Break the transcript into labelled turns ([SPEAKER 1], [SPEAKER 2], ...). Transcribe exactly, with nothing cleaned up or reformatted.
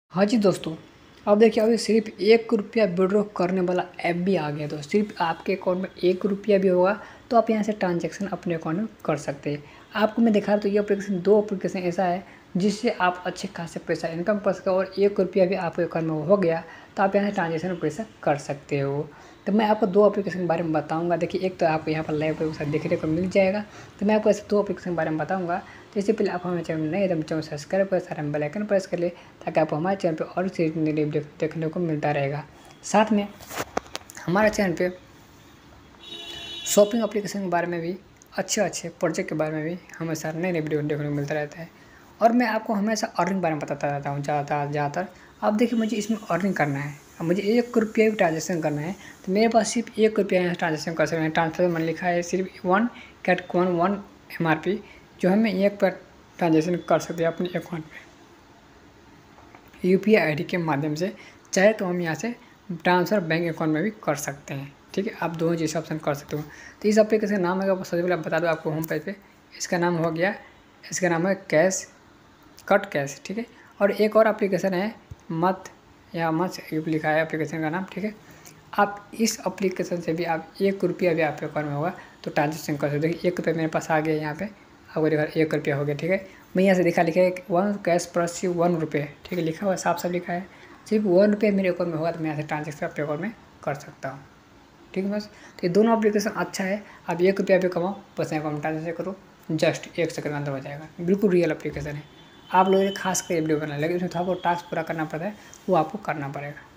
[SPEAKER 1] हाँ जी दोस्तों, अब देखिए अभी सिर्फ एक रुपया विड्रॉ करने वाला ऐप भी आ गया। तो सिर्फ आपके अकाउंट में एक रुपया भी होगा तो आप यहाँ से ट्रांजैक्शन अपने अकाउंट में कर सकते हैं। आपको मैं दिखा रहा हूँ तो ये एप्लीकेशन दो एप्लीकेशन ऐसा है जिससे आप अच्छे खासे पैसा इनकम कर सकते हो और एक रुपया भी आपके अकाउंट में हो गया तो आप यहाँ से ट्रांजेक्शन पैसा कर सकते हो। तो मैं आपको दो एप्लीकेशन के बारे में बताऊंगा। देखिए एक तो आपको यहाँ पर लाइव एप्लीकेशन देखने को मिल जाएगा, तो मैं आपको ऐसे दो एप्लीकेशन के बारे में बताऊंगा। तो इससे पहले आप हमारे चैनल में नए एकदम चैनल सब्सक्राइब कर सारे बेल आइकन प्रेस कर ले ताकि आपको हमारे चैनल पर और चीज़ देखने को मिलता रहेगा। साथ में हमारे चैनल पे शॉपिंग एप्लीकेशन के बारे में भी अच्छे अच्छे प्रोजेक्ट के बारे में भी हमेशा नए नए वीडियो देखने को मिलता रहता है। और मैं आपको हमेशा अर्निंग के बारे में बताता रहता हूँ ज़्यादातर ज़्यादातर अब देखिए मुझे इसमें अर्निंग करना है, अब मुझे एक रुपया भी ट्रांजेक्शन करना है तो मेरे पास सिर्फ एक रुपया यहाँ ट्रांजेक्शन कर सकते हैं। ट्रांसफर मैंने लिखा है सिर्फ one cat one one M R P जो हमें एक पर ट्रांजेक्शन कर सकते हैं अपने अकाउंट में U P I I D के माध्यम से। चाहे तो हम यहाँ से ट्रांसफ़र बैंक अकाउंट में भी कर सकते हैं। ठीक है, आप दोनों चीज़ ऑप्शन कर सकते हो। तो इस एप्लीकेशन का नाम है, सबसे पहले बता दो आपको होम पेज पे, इसका नाम हो गया, इसका नाम है कैश कट कैश। ठीक है, और एक और एप्लीकेशन है मत या मत लिखा है एप्लीकेशन का नाम। ठीक है, आप इस एप्लीकेशन से भी आप एक रुपया भी आपके अकाउंट में होगा तो ट्रांजेक्शन कर सकते हो। देखिए एक रुपया मेरे पास आ गया, यहाँ पे आपको देखा एक रुपया हो गया। ठीक है, मैं यहाँ से दिखा लिखा है वन कैश प्लस वन रुपये। ठीक है, लिखा हुआ साफ साफ लिखा है सिर्फ वन रुपये मेरे अकाउंट में होगा तो मैं यहाँ से ट्रांजेक्शन अपने अकाउंट में कर सकता हूँ। ठीक है बस, तो ये दोनों एप्लीकेशन अच्छा है। आप एक रुपया भी कमाओ बस अकाउंट में ट्रांजेक्शन करो, जस्ट एक सेकंड में अंदर हो जाएगा। बिल्कुल रियल एप्लीकेशन है। आप लोगों ने खास कर वीडियो बनाना, लेकिन उसमें थोड़ा बहुत टास्क पूरा करना पड़ता है, वो आपको करना पड़ेगा।